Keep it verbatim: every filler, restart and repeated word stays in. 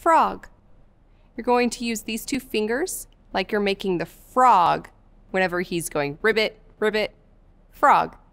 frog. You're going to use these two fingers like you're making the frog whenever he's going ribbit, ribbit, frog.